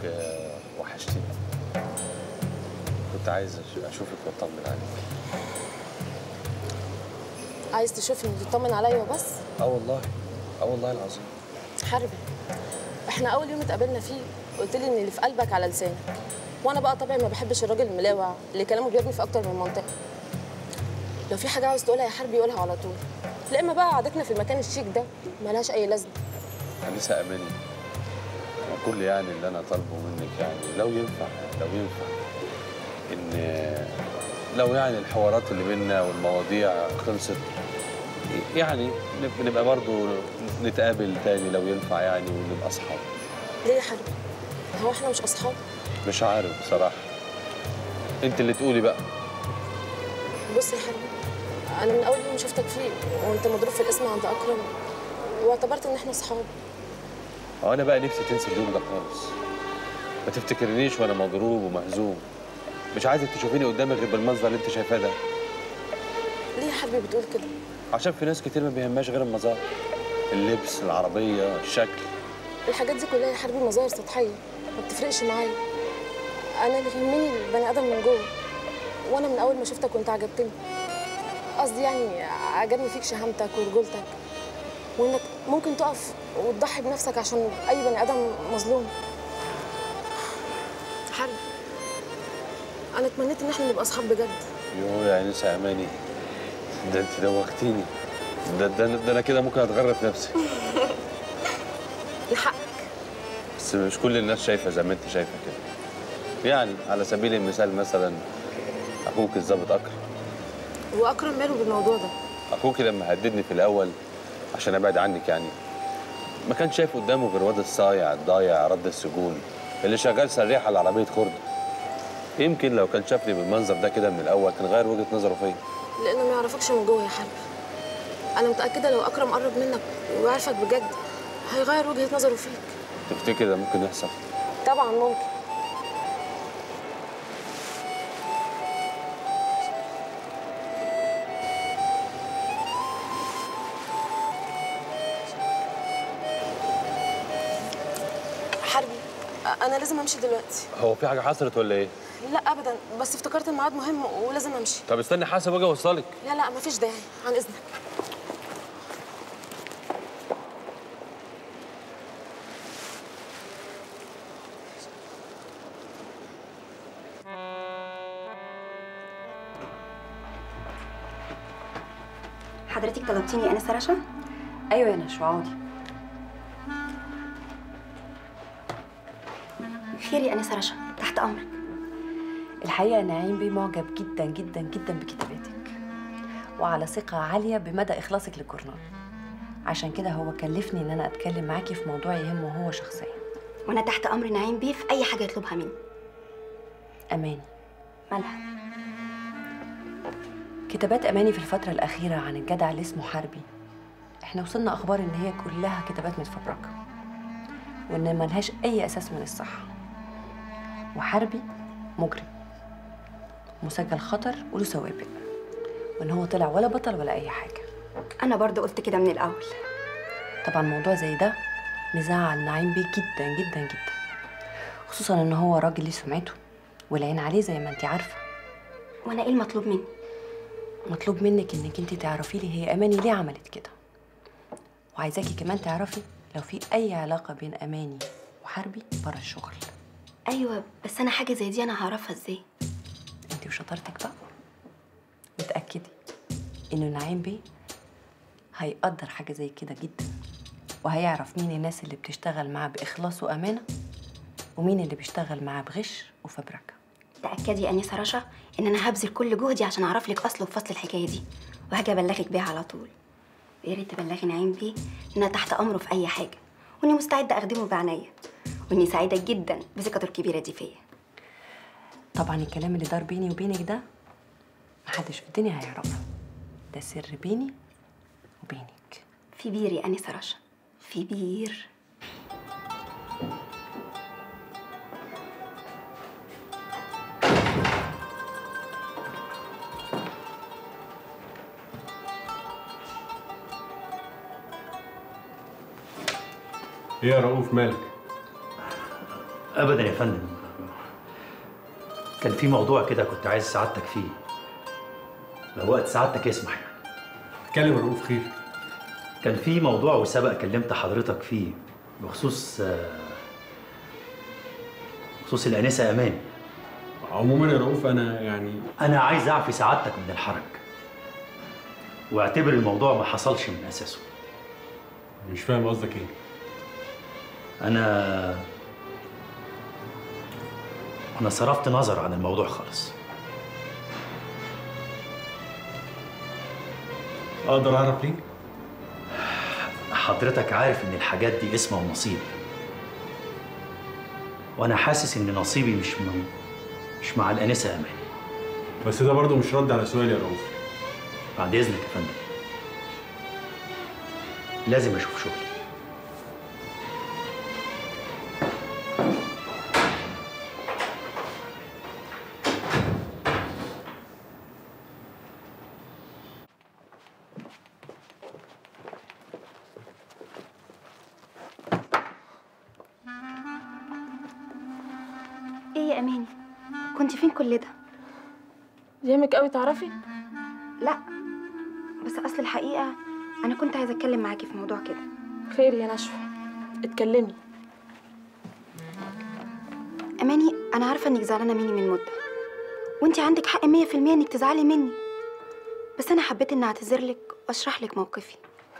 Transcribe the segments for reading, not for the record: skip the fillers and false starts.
وحشتني. كنت عايز اشوفك واطمن عليك. عايز تشوفني وتطمن عليا وبس؟ والله والله العظيم. حربي، احنا اول يوم اتقابلنا فيه قلت لي ان اللي في قلبك على لسانك، وانا بقى طبعا ما بحبش الراجل الملاوع اللي كلامه بيرمي في اكتر من منطقه. لو في حاجه عاوز تقولها يا حربي قولها على طول، لا اما بقى قعدتنا في المكان الشيك ده ملهاش اي لازمه. أنسة أماني، وكل يعني اللي أنا طالبه منك يعني لو ينفع إن لو يعني الحوارات اللي بينا والمواضيع خلصت، يعني نبقى برضو نتقابل تاني لو ينفع يعني، ونبقى أصحاب. ليه يا حربي؟ هو احنا مش اصحاب؟ مش عارف بصراحة، أنت اللي تقولي بقى. بص يا حربي، انا من اول يوم شفتك فيه وانت مضروب في الاسم عند اكرم واعتبرت ان احنا اصحاب. أنا بقى نفسي تنسي اليوم ده خالص، ما تفتكرنيش وأنا مضروب ومهزوم. مش عايزك تشوفيني قدامك غير بالمنظر اللي أنت شايفاه ده. ليه يا حربي بتقول كده؟ عشان في ناس كتير ما بيهمهاش غير المظاهر، اللبس، العربية، الشكل. الحاجات دي كلها يا حربي مظاهر سطحيه ما بتفرقش معايا. انا اللي يهمني البني ادم من جوه، وانا من اول ما شفتك وانت عجبتني. قصدي يعني عجبني فيك شهامتك ورجولتك، وانك ممكن تقف وتضحي بنفسك عشان اي بني ادم مظلوم. حربي، انا اتمنيت ان احنا نبقى اصحاب بجد. يا أنسة أماني، ده أنت دوختيني. ده أنا كده ممكن أتغرب نفسي. لحقك. بس مش كل الناس شايفة زي ما أنت شايفة كده. يعني على سبيل المثال مثلا أخوك الظابط أكرم. واكرم ماله بالموضوع ده؟ أخوك لما هددني في الأول عشان أبعد عنك يعني، ما كانش شايف قدامه غير واد الصايع الضايع رد السجون اللي شغال سريح على عربية خردة. يمكن لو كان شافني بالمنظر ده كده من الأول كان غير وجهة نظره فيا. لانه ما يعرفكش من جوه يا حربي. انا متاكده لو اكرم قرب منك وعرفك بجد هيغير وجهه نظره فيك. تفتكر ده ممكن يحصل؟ طبعا ممكن. حربي، انا لازم امشي دلوقتي. هو في حاجة حصلت ولا إيه؟ لا ابدا، بس افتكرت الميعاد مهم ولازم امشي. طب استني حاسب واجي اوصلك. لا مفيش داعي، عن اذنك. حضرتك طلبتيني أنسة رشا؟ ايوه يا نشوى عودي. خير يا أنسة رشا، تحت أمرك. الحقيقه نعيم بيه معجب جدا جدا جدا بكتاباتك، وعلى ثقه عاليه بمدى اخلاصك للجورنال. عشان كده هو كلفني ان انا اتكلم معاكي في موضوع يهمه هو شخصيا. وأنا تحت أمر نعيم بيه في أي حاجة يطلبها مني. اماني مالها؟ كتابات اماني في الفتره الاخيره عن الجدع اللي اسمه حربي، احنا وصلنا اخبار ان هي كلها كتابات متفبركه، وان ملهاش اي اساس من الصحه. وحربي مجرم مسجل خطر وله سوابق، وان هو طلع ولا بطل ولا اي حاجه. أنا برضه قلت كده من الأول. طبعا موضوع زي ده مزعل نعيم بيه جدا جدا جدا، خصوصا ان هو راجل ليه سمعته والعين عليه زي ما انت عارفه. وأنا إيه المطلوب مني؟ مطلوب منك انك انت تعرفي لي هي اماني ليه عملت كده، وعايزاكي كمان تعرفي لو في اي علاقه بين اماني وحربي بره الشغل. أيوة، بس أنا حاجة زي دي أنا هعرفها إزاي؟ انت وشطارتك بقى. متاكدي انه نعيم بيه هيقدر حاجه زي كده جدا، وهيعرف مين الناس اللي بتشتغل معاه باخلاص وامانه، ومين اللي بيشتغل معاه بغش وفبركه. تأكدي يا أنسة رشا إن أنا هبذل كل جهدي عشان أعرف لك أصل وفصل الحكاية دي، وهاجي أبلغك بيها على طول. ويا ريت تبلغي نعيم بيه إن أنا تحت أمره في أي حاجة، وإني مستعدة أخدمه بعناية، وإني سعيدة جدا بثقته الكبيرة دي فيا. طبعا الكلام اللي دار بيني وبينك ده محدش في الدنيا هيعرفه، ده سر بيني وبينك. في بير يا أنسة رشا، في بير. ايه يا رؤوف مالك؟ ابدا يا فندم، كان في موضوع كده كنت عايز سعادتك فيه، لو وقت سعادتك يسمح يعني. اتكلم يا رؤوف، خير؟ كان في موضوع وسبق كلمت حضرتك فيه بخصوص الانسه امان. عموما يا رؤوف انا عايز اعفي سعادتك من الحرج، واعتبر الموضوع ما حصلش من اساسه. مش فاهم قصدك ايه؟ انا صرفت نظر عن الموضوع خالص. اقدر اعرف ليه؟ حضرتك عارف ان الحاجات دي اسمها ونصيب، وانا حاسس ان نصيبي مش مع الانسه امان. بس ده برضه مش رد على سؤالي يا رؤوف. بعد اذنك يا فندم، لازم اشوف شغلي. ايه يا اماني، كنت فين كل ده؟ يهمك قوي تعرفي؟ لا بس اصل الحقيقه انا كنت عايزه اتكلم معاكي في موضوع كده. خير يا نشوى، اتكلمي. اماني، انا عارفه انك زعلانه مني من مده، وانت عندك حق 100% انك تزعلي مني، بس انا حبيت اني اعتذر لك واشرح لك موقفي.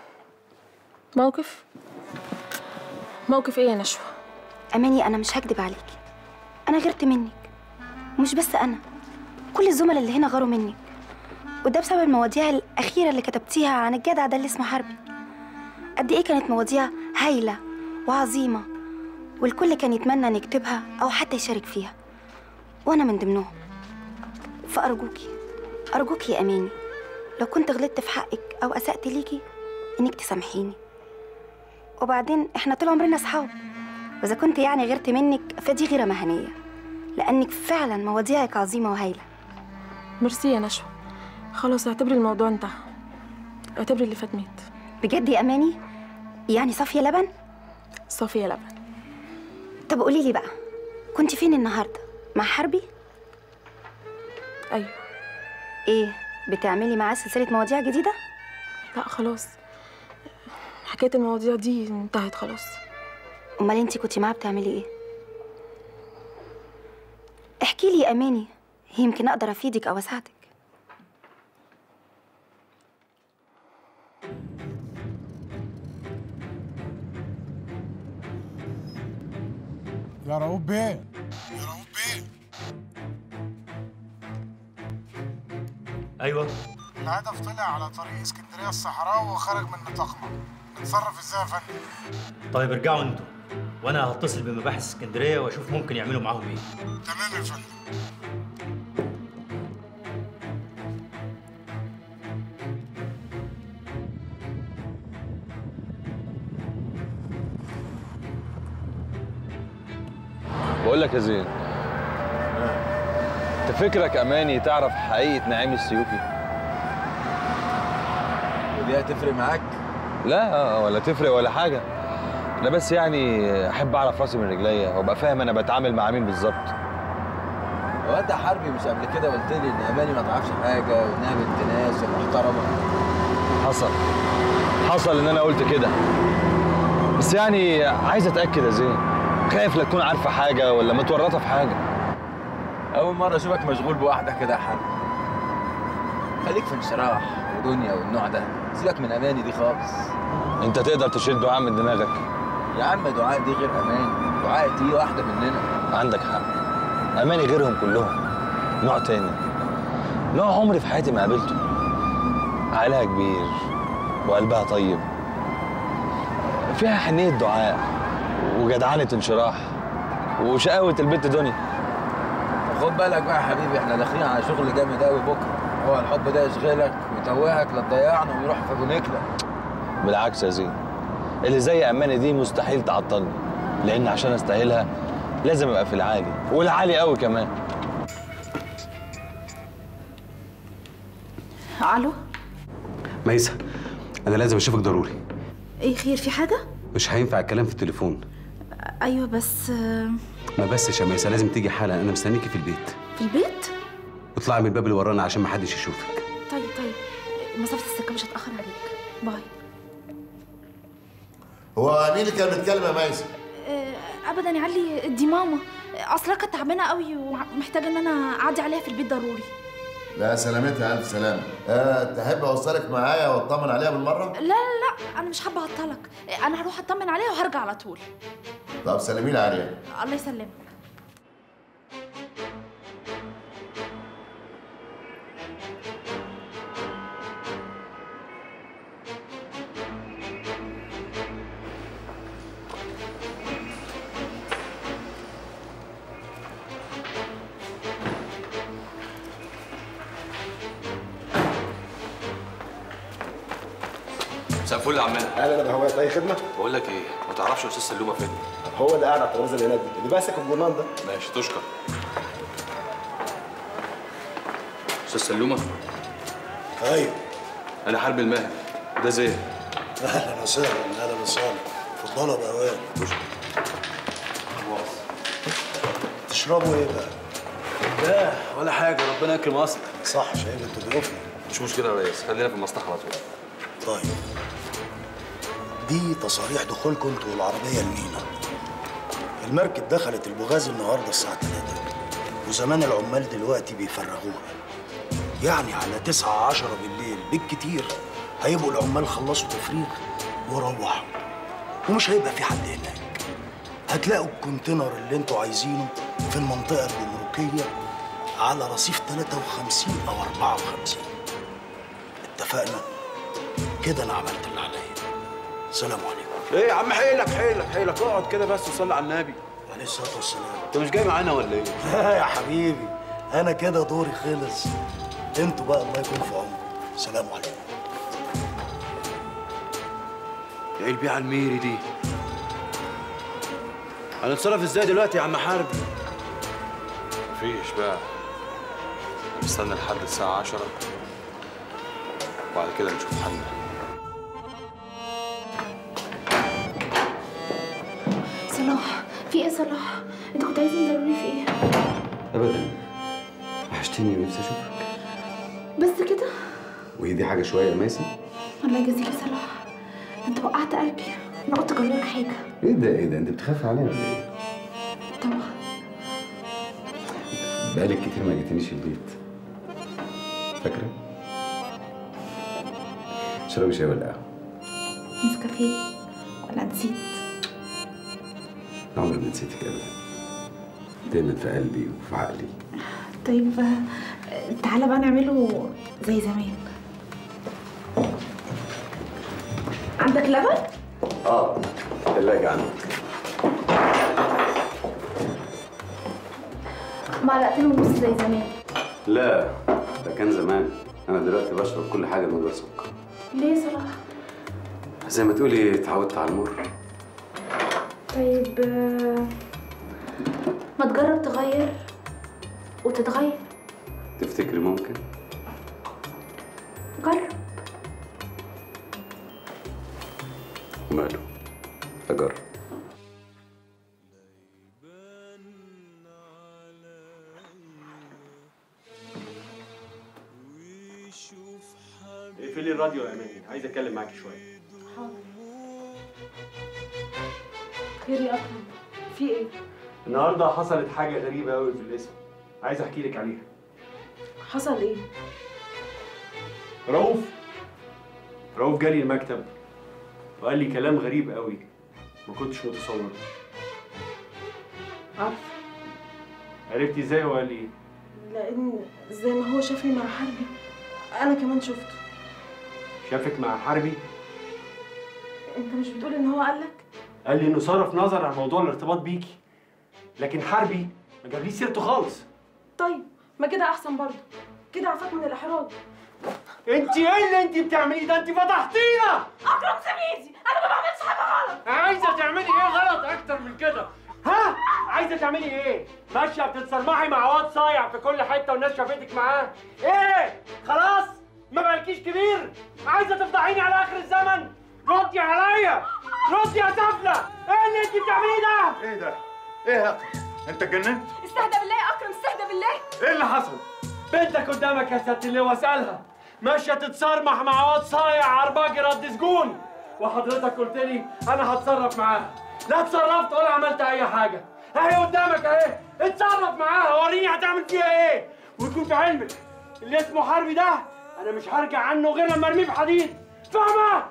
موقف ايه يا نشوى؟ اماني، انا مش هكدب عليكي، انا غيرت منك، ومش بس انا، كل الزملاء اللي هنا غاروا منك، وده بسبب المواضيع الاخيره اللي كتبتيها عن الجدع ده اللي اسمه حربي. قد ايه كانت مواضيع هايله وعظيمه، والكل كان يتمنى ان يكتبها او حتى يشارك فيها، وانا من ضمنهم. فارجوكي يا اماني، لو كنت غلطت في حقك او اسأت ليكي انك تسامحيني. وبعدين احنا طول عمرنا اصحاب، واذا كنت يعني غيرت منك فدي غيره مهنيه، لانك فعلا مواضيعك عظيمه وهايله. ميرسي يا نشوى، خلاص اعتبري الموضوع انتهى، اعتبري اللي فات مات. بجد يا اماني؟ يعني صافيه لبن؟ صافيه لبن. طب قولي لي بقى، كنت فين النهارده؟ مع حربي؟ ايوه. ايه، بتعملي معاه سلسله مواضيع جديده؟ لا خلاص، حكايه المواضيع دي انتهت خلاص. امال انتي كنتي معاه بتعملي ايه؟ احكي لي يا اماني، يمكن اقدر افيدك او اساعدك. يا رؤوف بيه، ايوه، الهدف طلع على طريق اسكندريه الصحراء وخرج من نطاقنا، نتصرف ازاي يا فندم؟ طيب ارجعوا انتوا، وانا هتصل بمباحث اسكندريه واشوف ممكن يعملوا معاهم ايه. تمام يا فندم. بقول لك يا زين، انت فكرك اماني تعرف حقيقه نعيم السيوفي؟ ودي هتفرق معاك؟ لا ولا تفرق ولا حاجه، انا بس يعني احب اعرف راسي من رجليا وابقى فاهم انا بتعامل مع مين بالظبط. هو انت حربي مش قبل كده قلت لي ان اماني ما تعرفش حاجه وانها بنت ناس ومحترمه؟ حصل ان انا قلت كده، بس يعني عايز اتاكد يا زين، خايف لا تكون عارفه حاجه ولا متورطه في حاجه. اول مره اشوفك مشغول بواحده كده يا حربي. خليك في انشراح ودنيا والنوع ده، سيبك من اماني دي خالص. انت تقدر تشيل دعاء من دماغك؟ يا عم دعاء دي غير اماني، دعاء دي واحده مننا. عندك حق، اماني غيرهم كلهم، نوع تاني، نوع عمري في حياتي ما قابلته. عقلها كبير وقلبها طيب، فيها حنيه دعاء وجدعنه انشراح وشقاوه البنت دنيا. خد بالك بقى يا حبيبي، احنا داخلين على شغل جامد قوي بكره. هو الحب ده يشغلك ويتوهك لا تضيعنا ويروح في بونيكلا. بالعكس يا زين، اللي زي اماني دي مستحيل تعطلني، لان عشان استاهلها لازم ابقى في العالي، والعالي قوي كمان. الو ميسة، انا لازم اشوفك ضروري. ايه خير، في حاجه؟ مش هينفع الكلام في التليفون. ايوه بس ما بس يا ميسة، لازم تيجي حالا، انا مستنيكي في البيت. في البيت؟ اطلعي من الباب اللي ورانا عشان ما حدش يشوفك. طيب مسافه السكه مش هتاخر عليك. باي. هو مين اللي كان بيتكلم يا ميسة؟ ابدا يا علي، دي ماما. اصلها كانت تعبانه قوي ومحتاجه ان انا اعدي عليها في البيت ضروري. لا سلامتها، الف سلامه. تحب اوصلك معايا واطمن عليها بالمره؟ لا انا مش حابه اعطلك، انا هروح اطمن عليها وهرجع على طول. طب سلمي لي عليها. الله يسلمك. مساء الفل يا عمنا. اهلا يا هواية، اي خدمه؟ بقول لك ايه، ما تعرفش استاذ سلومه فين؟ هو اللي قاعد على الترابيزه اللي هناك دي، اللي ماسك الجرنان ده. ماشي تشكر. استاذ سلومه؟ ايوه انا حرب الماهر، ده زين. اهلا وسهلا، اهلا وسهلا. اتفضلوا يا بهوان. تشربوا ايه بقى؟ لا ولا حاجه، ربنا يكرم اصلك. صح، شايف انتوا ضيوفنا. مش مشكله يا ريس، خلينا في المصلحه على طول. طيب دي تصاريح دخولكم انتوا والعربيه المينا. المركب دخلت البوغاز النهارده الساعه 3، وزمان العمال دلوقتي بيفرغوها. يعني على 9 10 بالليل بالكتير هيبقوا العمال خلصوا تفريغ وروحوا، ومش هيبقى في حد هناك. هتلاقوا الكونتينر اللي انتوا عايزينه في المنطقه الجمركيه على رصيف 53 أو 54. اتفقنا؟ كده انا عملت اللي عليا. سلام عليكم. ايه يا عم، حيلك اقعد كده بس وصلي على النبي عليه الصلاه والسلام. انت مش جاي معانا ولا ايه؟ لا يا حبيبي، انا كده دوري خلص. انتوا بقى الله يكون في عمركم. سلام عليكم. ايه البيعه الميري دي؟ هنتصرف ازاي دلوقتي يا عم حربي؟ مفيش بقى، نستنى لحد الساعه 10 وبعد كده نشوف حلنا. صلاح، في ايه صلاح؟ انت كنت عايزني ضروري في ايه؟ ابدا، وحشتيني ونفسي اشوفك. بس كده؟ وهي دي حاجه شويه يا ميسة؟ الله يجازيك يا صلاح، انت وقعت قلبي. انا قلت اجرب لك حاجه. ايه ده انت بتخافي عليا ولا ايه؟ طبعا. بقالك كتير ما جيتنيش البيت، فاكره؟ اشربي شاي ولا قهوه؟ نسكافيه ولا نسيت؟ عمري ما نسيتك ابدا، دايما في قلبي وفي عقلي. طيب تعالى بقى نعمله زي زمان. عندك لبن؟ الثلاجة عندك. معلقتين ونص زي زمان. لا ده كان زمان، انا دلوقتي بشرب كل حاجه من غير سكر. ليه يا صلاح؟ زي ما تقولي اتعودت على المر. طيب ما تجرب تغير وتتغير. تفتكري ممكن؟ جرب. ماله، اجرب. اقفلي الراديو يا اماني، عايز اتكلم معاكي شويه. حاضر. خير يا اكرم، في ايه؟ النهارده حصلت حاجه غريبه قوي في القسم، عايز احكي لك عليها. حصل ايه؟ رؤوف جالي المكتب وقال لي كلام غريب قوي ما كنتش متصوره. عرفتي ازاي هو قال لي ايه؟ لان زي ما هو شافني مع حربي انا كمان شفته. شافك مع حربي؟ انت مش بتقول ان هو قالك؟ قال لي انه صرف نظر عن موضوع الارتباط بيكي، لكن حربي ما جابليش سيرته خالص. طيب ما كده احسن برضه، كده عفاك من الاحراج. انت ايه اللي انت بتعمليه ده؟ انت فضحتينا. اكرم سميتي، انا ما بعملش حاجه غلط. عايزه تعملي ايه غلط اكتر من كده؟ ها؟ عايزه تعملي ايه؟ ماشيه بتتصرمحي مع واد صايع في كل حته والناس شافتك معاه. ايه؟ خلاص؟ ما بقالكيش كبير؟ عايزه تفضحيني على اخر الزمن؟ ردي عليا! ردي يا سفله! ايه اللي انت بتعمليه ده؟ ايه ده؟ ايه يا اكرم؟ انت اتجننت؟ استهدى بالله يا اكرم، استهدى بالله. ايه اللي حصل؟ بنتك قدامك يا سياده اللواء، واسالها ماشيه تتصرمح مع واد صايع عرباجي رد سجون، وحضرتك قلت لي انا هتصرف معاها. لا اتصرفت ولا عملت اي حاجه. اهي قدامك اهي، اتصرف معاها وريني هتعمل فيها ايه. ويكون في علمك اللي اسمه حربي ده انا مش هرجع عنه غير لما ارميه في حديد، فاهمه؟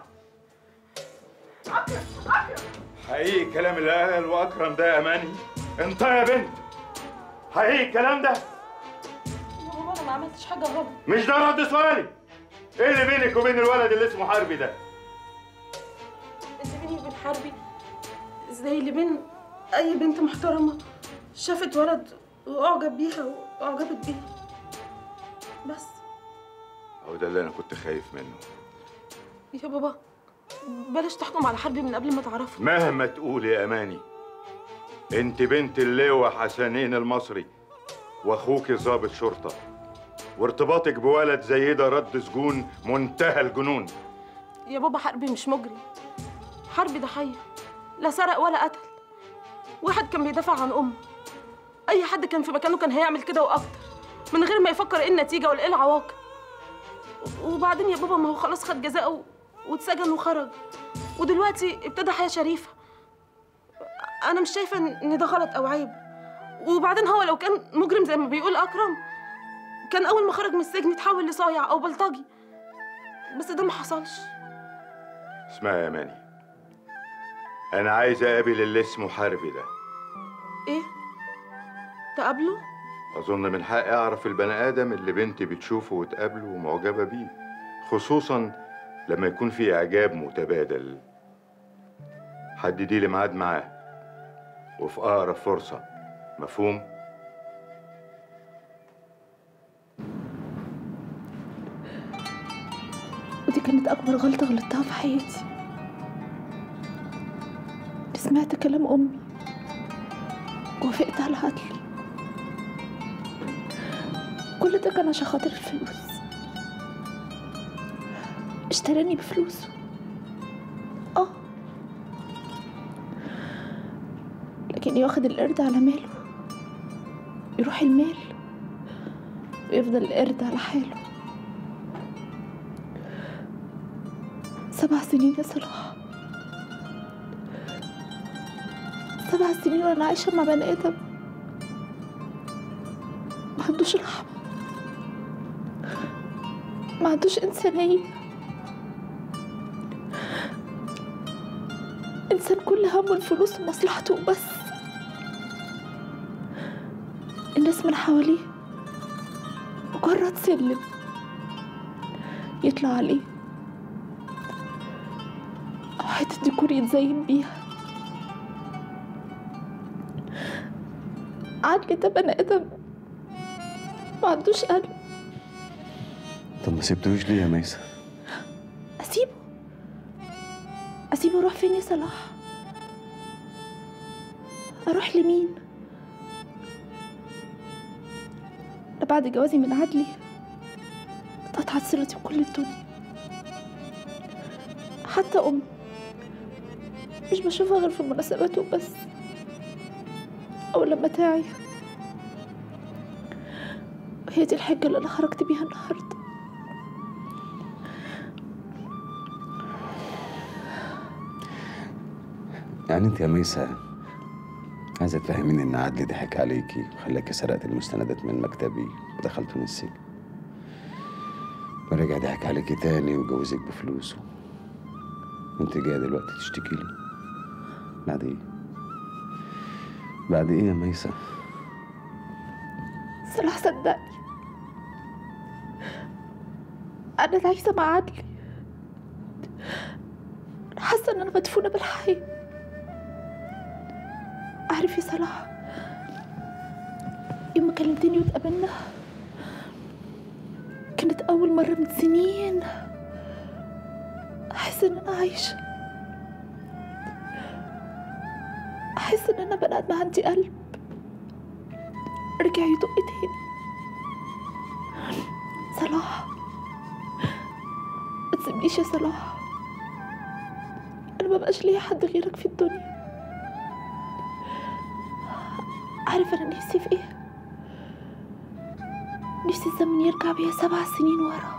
اكرم حقيقي الكلام اللي قال واكرم ده يا اماني؟ انت يا بنت حقيقي الكلام ده؟ يا بابا انا ما عملتش حاجه غلط. مش ده رد سؤالي. ايه اللي بينك وبين الولد اللي اسمه حربي ده؟ اللي بيني وبين حربي زي اللي بين اي بنت محترمه شافت ولد واعجب بيها واعجبت بيه، بس. هو ده اللي انا كنت خايف منه. يا بابا بلاش تحكم على حربي من قبل ما تعرفه. مهما تقول يا اماني، انت بنت اللواء حسنين المصري واخوك ضابط شرطه، وارتباطك بولد زي ده رد سجون منتهى الجنون. يا بابا حربي مش مجرم، حربي ضحيه، لا سرق ولا قتل، واحد كان بيدافع عن امه. اي حد كان في مكانه كان هيعمل كده واكتر من غير ما يفكر ايه النتيجه ولا ايه العواقب. وبعدين يا بابا ما هو خلاص خد جزاءه واتسجن وخرج، ودلوقتي ابتدى حياه شريفه. انا مش شايفه ان ده غلط او عيب. وبعدين هو لو كان مجرم زي ما بيقول اكرم كان اول ما خرج من السجن يتحول لصايع او بلطجي، بس ده ما حصلش. اسمعي يا اماني، انا عايز اقابل اللي اسمه حربي ده. ايه؟ تقابله؟ اظن من حقي اعرف البني ادم اللي بنتي بتشوفه وتقابله ومعجبه بيه، خصوصا لما يكون في اعجاب متبادل. حددي لي ميعاد معاه وفي اقرب فرصه، مفهوم؟ ودي كانت اكبر غلطه غلطتها في حياتي. سمعت كلام امي ووافقت على عدلي. كل ده كان عشان خاطر الفلوس. اشتراني بفلوسه. لكن ياخد القرد على ماله، يروح المال ويفضل القرد على حاله. 7 سنين يا صلاح، 7 سنين وانا عايشه مع بني ادم ما عندوش رحمه، ما عندوش انسانيه، انسان كل همه الفلوس ومصلحته وبس. الناس من حواليه مجرد سلم يطلع عليه أو حتة ديكور يتزين بيها. عدلي ده بني آدم ما عندوش قلب. طب ما سبتوش ليه يا ميسة؟ أسيبه أروح فين يا صلاح؟ أروح لمين؟ أنا بعد جوازي من عدلي اتقطعت صلتي بكل الدنيا. حتى أمي مش بشوفها غير في المناسبات وبس، أو لما تعي. وهي دي الحجة اللي أنا خرجت بيها النهاردة. يعني انت يا ميسة عايزة تفهميني ان عدلي ضحك عليكي وخلاكي سرقت المستندات من مكتبي ودخلت من السجن، ورجع ضحك عليكي تاني وجوزك بفلوسه، وانت جاية دلوقتي تشتكي لي؟ بعد ايه؟ بعد ايه يا ميسة؟ صلاح صدقني، أنا عايشة مع عدلي. أنا حاسة إن أنا مدفونة بالحي. عارف يا صلاح، يوم ما كلمتني واتقابلنا كانت أول مرة من سنين أحس إن أنا عايشة، أحس إن أنا بني آدم عندي قلب رجع يدق تاني. صلاح ما تسيبنيش يا صلاح، أنا مبقاش ليا حد غيرك في الدنيا. عارف أنا نفسي في إيه؟ نفسي الزمن يرجع بيا 7 سنين ورا،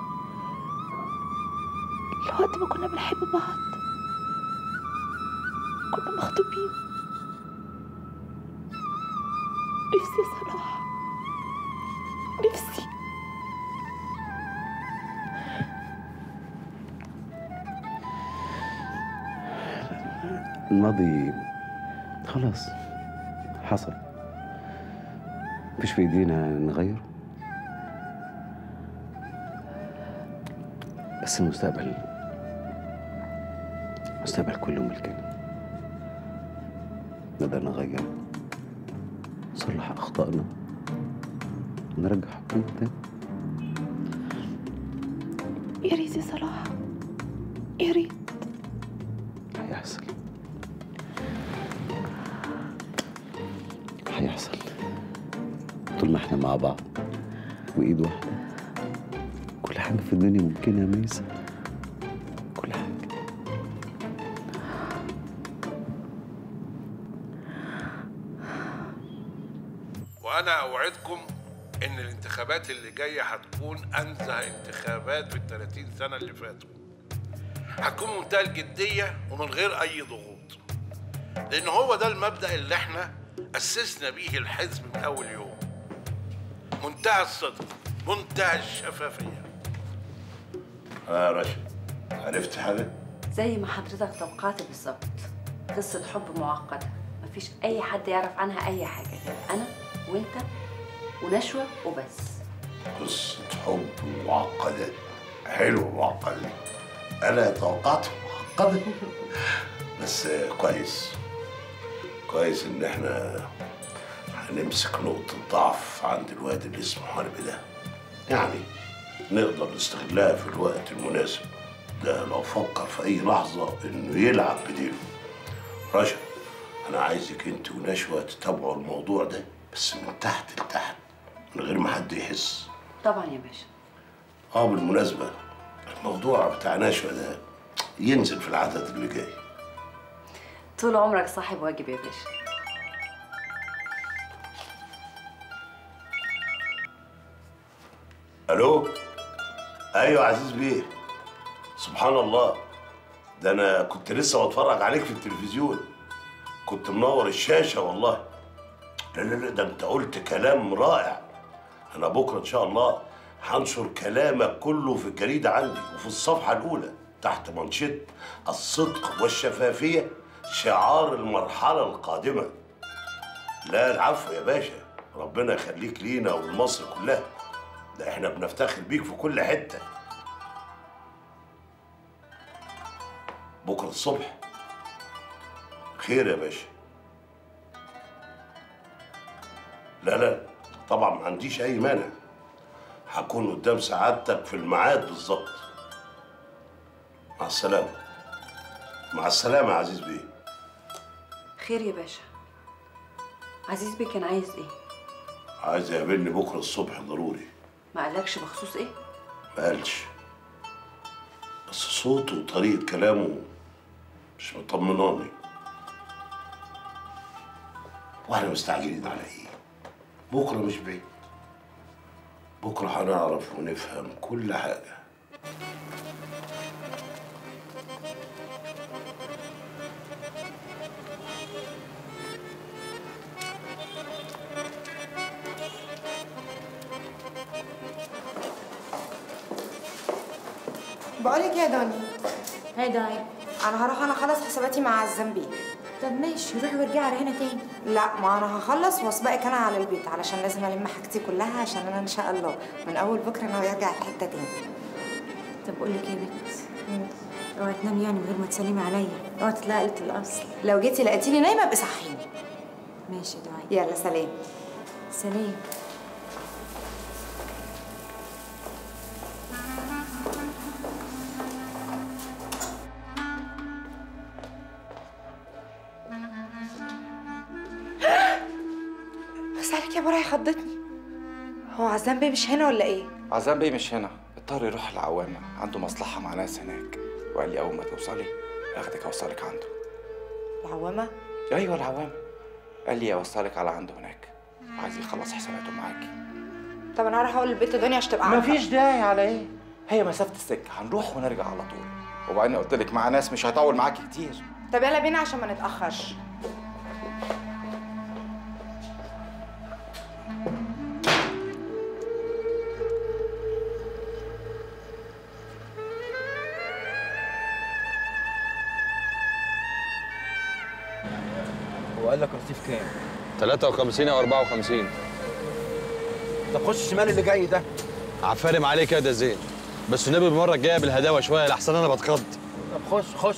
لوقت ما كنا بنحب بعض، كنا مخطوبين. نفسي يا صلاح، نفسي. الماضي خلاص حصل، مفيش في ايدينا نغيره، بس المستقبل كله ملكنا، نقدر نغيره، نصلح اخطائنا، ونرجع حقنا تاني. يا ريت يا صلاح، يا ريت. هيحصل طول ما احنا مع بعض وايد واحده، كل حاجه في الدنيا ممكنه يا ميسة، كل حاجه. وانا اوعدكم ان الانتخابات اللي جايه هتكون انزه انتخابات في ال30 سنه اللي فاتوا. هتكون منتهى الجديه ومن غير اي ضغوط، لان هو ده المبدا اللي احنا اسسنا بيه الحزب من اول يوم. منتهى الصدق، منتهى الشفافيه. يا رشا، عرفت حاجه؟ زي ما حضرتك توقعت بالظبط، قصة حب معقدة، مفيش أي حد يعرف عنها أي حاجة غير أنا وأنت ونشوى وبس. قصة حب معقدة، حلوة معقدة. أنا توقعت معقدة بس كويس إن إحنا هنمسك نقطة ضعف عند الواد اللي اسمه حربي ده، يعني نقدر نستغلها في الوقت المناسب ده لو فكر في أي لحظة إنه يلعب بديله. رشا، أنا عايزك أنت ونشوى تتابعوا الموضوع ده بس من تحت لتحت، من غير ما حد يحس. طبعا يا باشا. بالمناسبة الموضوع بتاع نشوى ده ينزل في العدد اللي جاي. طول عمرك صاحب واجب يا باشا. الو، ايوه عزيز بيه. سبحان الله، ده انا كنت لسه بتفرج عليك في التلفزيون، كنت منور الشاشه والله. لا ده انت قلت كلام رائع. انا بكره ان شاء الله هنشر كلامك كله في الجريده عندي وفي الصفحه الاولى تحت منشط الصدق والشفافيه شعار المرحله القادمه. لا العفو يا باشا، ربنا يخليك لينا ولمصر كلها، ده احنا بنفتخر بيك في كل حته. بكره الصبح خير يا باشا. لا طبعا ما عنديش اي مانع، هكون قدام سعادتك في الميعاد بالظبط. مع السلامه. مع السلامه يا عزيز بيه. خير يا باشا. عزيز بيه كان عايز ايه؟ عايز يقابلني بكره الصبح ضروري. ما قالكش بخصوص ايه؟ ما قالش، بس صوته وطريقه كلامه مش مطمناني. واحنا مستعجلين على ايه؟ بكره مش بعيد، بكره هنعرف ونفهم كل حاجه. بقولك يا دنيا. هاي داي، انا هروح اخلص حساباتي مع الزنبيل. طب ماشي، روحي وارجعي على هنا تاني. لا، ما انا هخلص واسبقك انا على البيت، علشان لازم الم حاجتي كلها، عشان انا ان شاء الله من اول بكره انا هرجع الحته تاني. طب بقول لك ايه يا بنت، اوعي تنامي يعني من غير ما تسلمي عليا، اوعي تطلعي قلة الاصل. لو جيتي لقيتيني نايمه ابقي صحيني. ماشي دعاء. يلا سلام. سلام. بس عليك يا براعي، خضتني. هو عزام بيه مش هنا ولا ايه؟ عزام بيه مش هنا، اضطر يروح العوامة، عنده مصلحة مع ناس هناك، وقال لي أول ما توصلي آخدك أوصلك عنده. العوامة؟ أيوه العوامة، قال لي أوصلك على عنده هناك. وعايز يخلص حساباته معاكي. طب انا هروح اقول للبت دنيا عشان تبقى عارفه. مفيش داعي على ايه؟ هي مسافه السكه، هنروح ونرجع على طول. وبعدين قلت لك مع ناس مش هطول معاكي كتير. طب يلا بينا عشان ما نتاخرش. هو قال لك رصيف كام؟ 53 او 54. طب خش الشمال اللي جاي ده. عفارم عليك يا ده زين، بس النبي المره الجايه بالهداوه شويه لحسن انا بتخض. طب خش.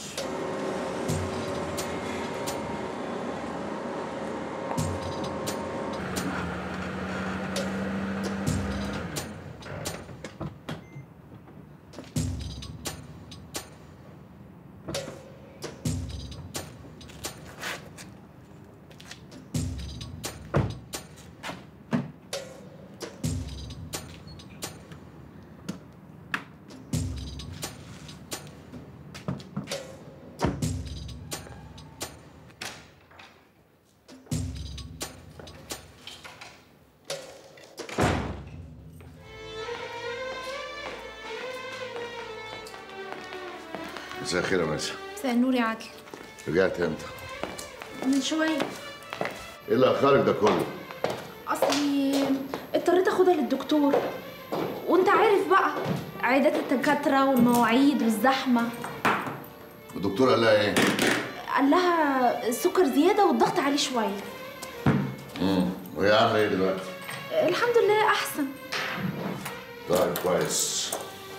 مساء الخير يا ميسة. مساء النور يا عادل. رجعت امتى؟ من شويه. ايه اللي اخرك ده كله؟ اصلي اضطريت اخدها للدكتور، وانت عارف بقى عيادات الدكاتره والمواعيد والزحمه. الدكتور قال لها ايه؟ قال لها السكر زياده والضغط عليه شويه. وهي عامله ايه دلوقتي؟ الحمد لله احسن. طيب كويس.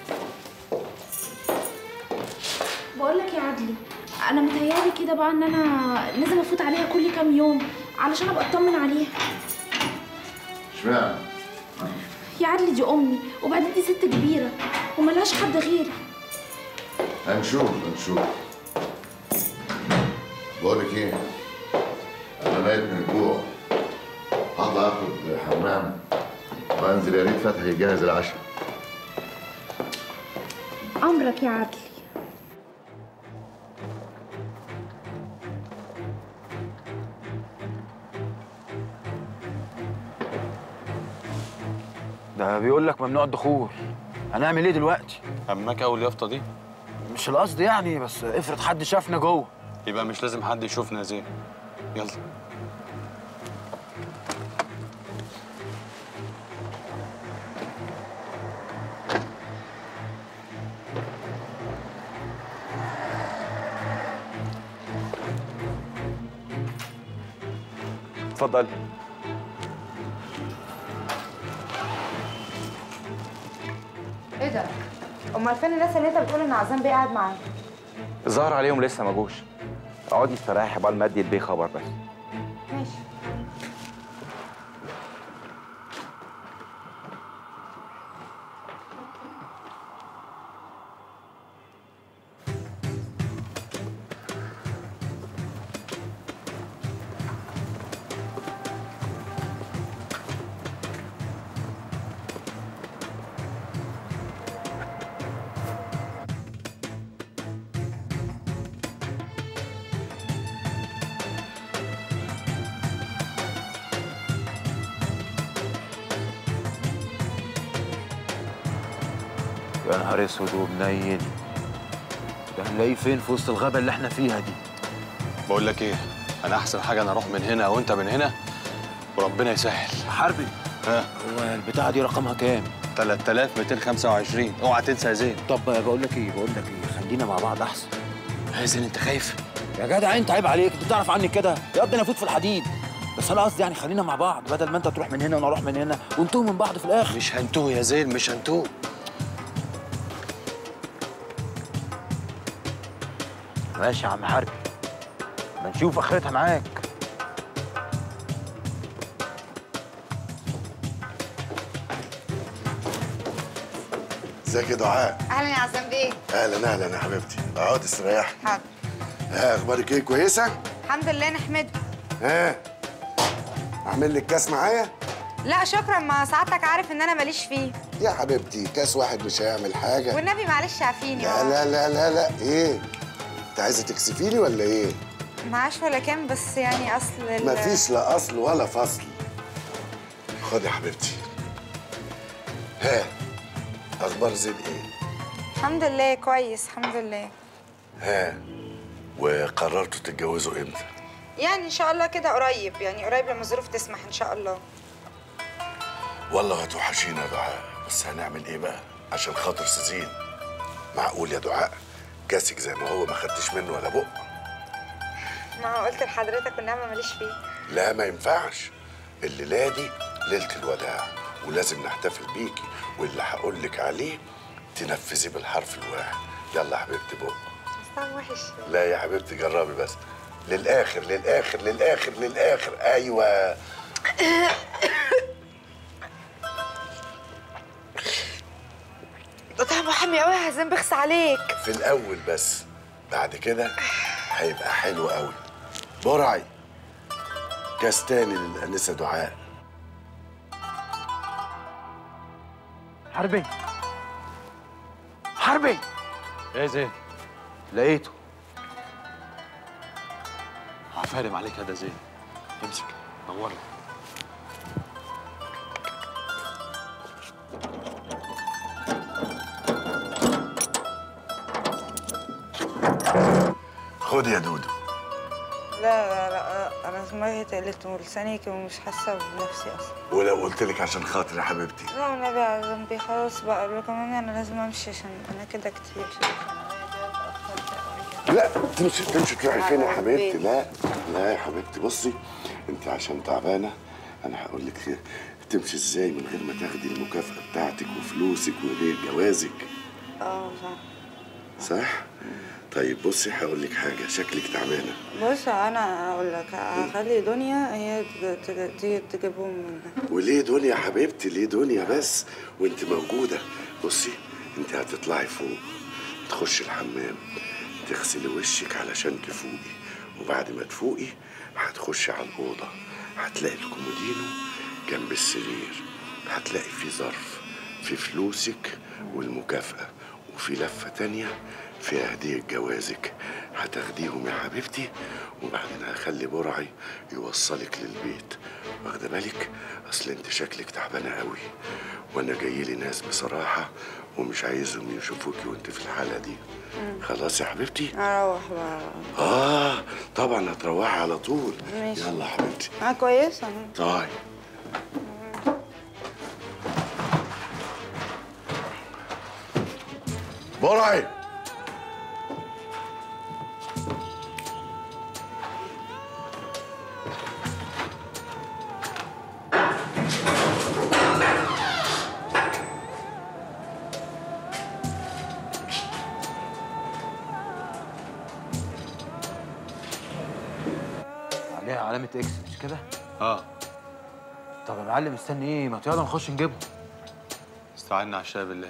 بقول لك يا عدلي، انا متهيالي كده بقى ان انا لازم افوت عليها كل كام يوم علشان ابقى اطمن عليها. اشمعنى؟ يا عدلي دي امي، وبعدين دي ست كبيره وملهاش حد غيري. هنشوف. بقول لك ايه؟ انا ميت من الجوع. هطلع اخد حمام وانزل يا ريت فتحي يجهز العشاء. امرك يا عدلي. ده بيقول لك ممنوع الدخول. هنعمل ايه دلوقتي؟ همك اول اليافطه دي؟ مش القصد يعني، بس افرض حد شافنا جوه. يبقى مش لازم حد يشوفنا يا زين. يلا. اتفضل. ايه ده؟ امال فين الناس اللي انت بتقول ان عزام بيه قاعد معاهم؟ الظاهر عليهم لسه ما جوش. اقعدي استريحي بقى، المادي البيه خبر بس. ماشي. يا نهار اسود ومنيل. ده هنلاقيه فين في وسط الغابه اللي احنا فيها دي؟ بقول لك ايه، انا احسن حاجه انا اروح من هنا وانت من هنا وربنا يسهل. حربي، ها؟ هو البتاعه دي رقمها كام؟ 3225. اوعى تنسى يا زين. طب بقول لك ايه، خلينا مع بعض احسن. يا زين انت خايف؟ يا جدع انت عيب عليك، انت تعرف عني كده؟ يا قد انا افوت في الحديد. بس انا قصدي يعني خلينا مع بعض، بدل ما انت تروح من هنا وانا اروح من هنا ونتوه من بعض في الاخر. مش هنتوه يا زين، مش هنتوه. ماشي يا عم حربي، ما نشوف اخرتها معاك. ازيك يا دعاء؟ اهلا يا عزام بيه. اهلا يا حبيبتي. اقعدي استريحي. حاضر. اخبارك ايه؟ كويسه؟ الحمد لله نحمده. اعمل لك كاس معايا؟ لا شكرا، ما سعادتك عارف ان انا ماليش فيه. يا حبيبتي كاس واحد مش هيعمل حاجه. والنبي معلش عافيني. لا ايه؟ انت عايزه تكسفيني ولا ايه؟ معاش ولا كام، بس يعني اصل مفيش لا اصل ولا فصل. خد يا حبيبتي. ها، اخبار زين ايه؟ الحمد لله كويس الحمد لله. ها، وقررتوا تتجوزوا امتى؟ يعني ان شاء الله كده قريب، يعني قريب لما الظروف تسمح ان شاء الله. والله هتوحشينا يا دعاء، بس هنعمل ايه بقى عشان خاطر سيزين؟ معقول يا دعاء كاسك زي ما هو ما خدتش منه ولا بق؟ ما هو قلت لحضرتك والنعمه ماليش فيه. لا ما ينفعش، الليله دي ليله الوداع ولازم نحتفل بيكي، واللي هقول لك عليه تنفذي بالحرف الواحد. يلا يا حبيبتي بق. طعم وحش. لا يا حبيبتي جربي بس، للاخر للاخر للاخر للاخر. ايوه ده طعمه حامي قوي يا هزام، بخس عليك. في الاول بس، بعد كده هيبقى حلو قوي. برعي كاس تاني للانسه دعاء. حربي حربي. ايه زين؟ لقيته. هفارم عليك هذا زين. امسك نورنا. خد يا دودو. لا انا دماغي تقلت ولساني ومش حاسه بنفسي اصلا. ولو قلت لك عشان خاطري يا حبيبتي؟ لا والنبي يا ذنبي خلاص بقى، كمان انا لازم امشي عشان انا كده كتير. لا تمشي تروحي فين يا حبيبتي؟ لا يا حبيبتي بصي، انت عشان تعبانه انا هقول لك تمشي ازاي من غير ما تاخدي المكافاه بتاعتك وفلوسك وهديه جوازك. صح؟ طيب بصي هقول لك حاجه، شكلك تعبانه. بص انا هقول لك، هخلي دنيا هي تيجي تجيبهم منها. وليه دنيا يا حبيبتي؟ ليه دنيا بس وانت موجوده؟ بصي انت هتطلعي فوق، تخشي الحمام، تغسلي وشك علشان تفوقي، وبعد ما تفوقي هتخشي على الاوضه، هتلاقي الكومودينو جنب السرير، هتلاقي فيه ظرف في فلوسك والمكافاه، وفي لفه تانيه فيها هديه جوازك، هتاخديهم يا حبيبتي، وبعدين هخلي برعي يوصلك للبيت. واخده بالك؟ اصل انت شكلك تعبانه قوي، وانا جاي لي ناس بصراحه ومش عايزهم يشوفوكي وانت في الحاله دي. خلاص يا حبيبتي؟ اروح بقى. طبعا هتروحي على طول. ماشي. يلا يا حبيبتي. كويسه. طيب برعي. عليها علامة اكس مش كده؟ طب يا معلم مستني ايه؟ ما يلا نخش نجيبهم. استعنا على الشاي بالله.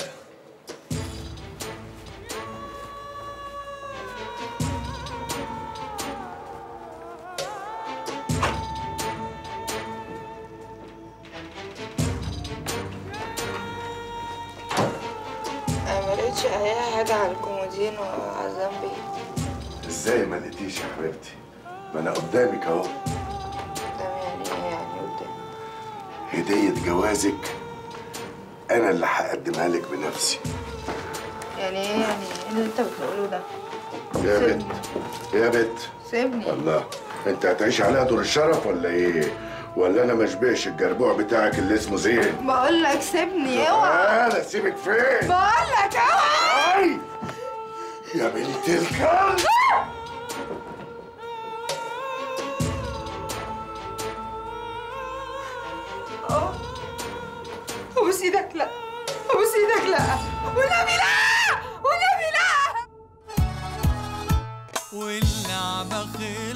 انا ما لقيتش اي حاجه على الكومودين وعلى ذنبي. ازاي ما لقيتيش يا حبيبتي؟ ما انا قدامك اهو. يعني قدامي هدية جوازك انا اللي هقدمها لك بنفسي. يعني ايه اللي انت بتقوله ده؟ يا بت سيبني. الله، انت هتعيش عليها دور الشرف ولا ايه؟ ولا انا مشبهش الجربوع بتاعك اللي اسمه زين؟ بقول لك سيبني. اوعى. انا سيبك فين؟ بقول لك اوعى. يا بنت الكلب. ابوس ايدك لا، ابوس ايدك لا، والنبي لا، والنبي لا. واللعبة خير